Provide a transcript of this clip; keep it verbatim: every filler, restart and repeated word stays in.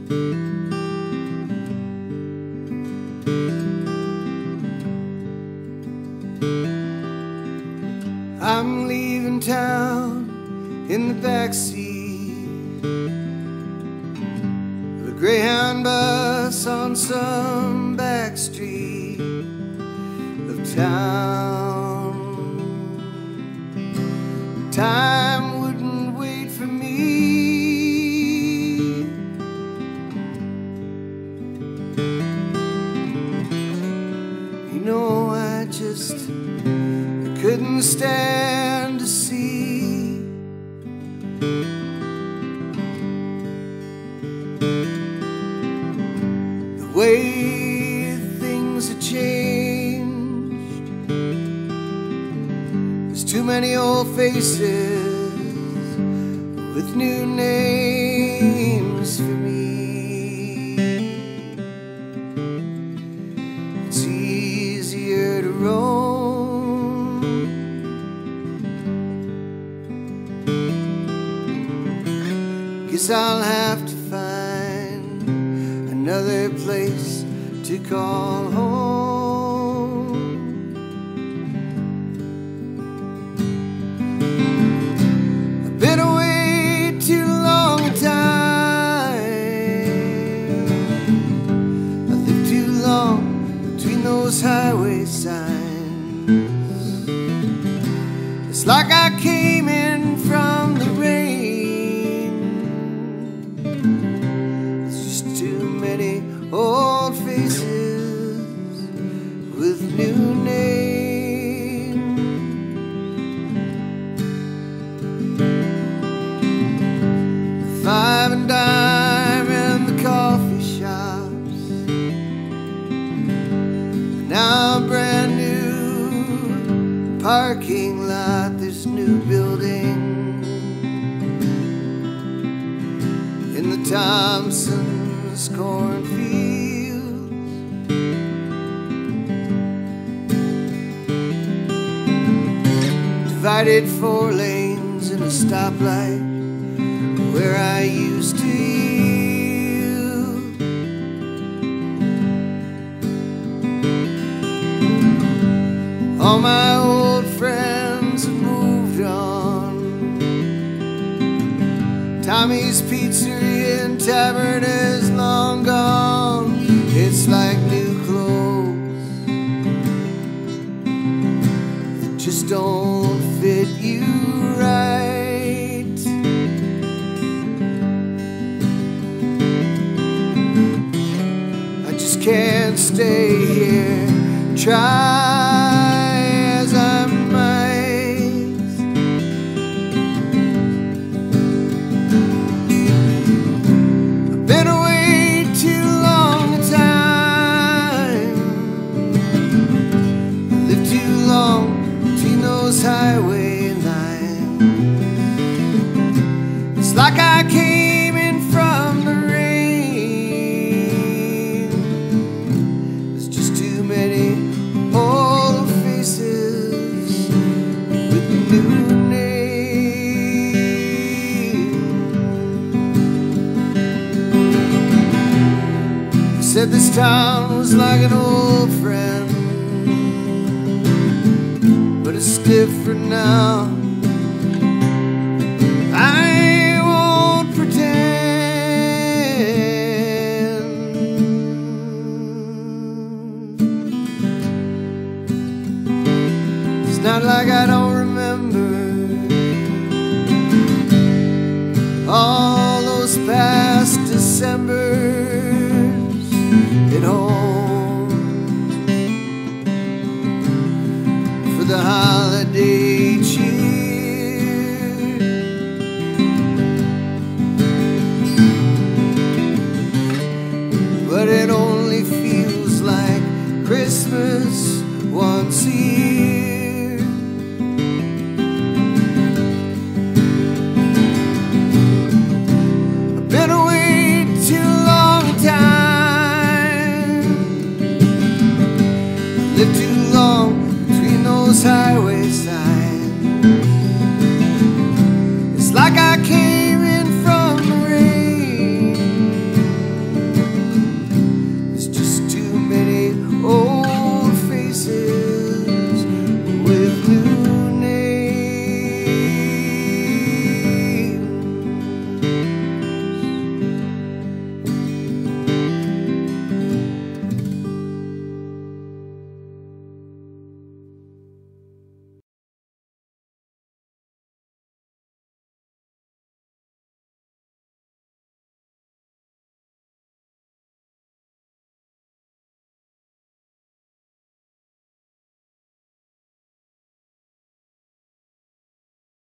I'm leaving town in the backseat of a Greyhound bus on some back street of town. Time wouldn't wait for me. You know, I just couldn't stand to see the way things have changed. There's too many old faces with new names for me. It's easier to roam. Guess I'll have to find another place to call home. I've been away too long a time. I lived too long between those highway signs. It's like I came in from the rain. Old faces with new names. Five and dime and the coffee shops, now a brand new parking lot. This new building in the Thompson's cornfield. Divided four lanes and a stoplight where I used to yield. All my old friends have moved on. Tommy's Pizzeria and Tavern is long gone. It's like new clothes that just don't fit you right. I just can't stay here, try as I might. I've been away too long a time. I lived too long between those highway lines. It's like I came in from the rain. There's just too many old faces with new names. I said this town was like an old friend, but it's different now.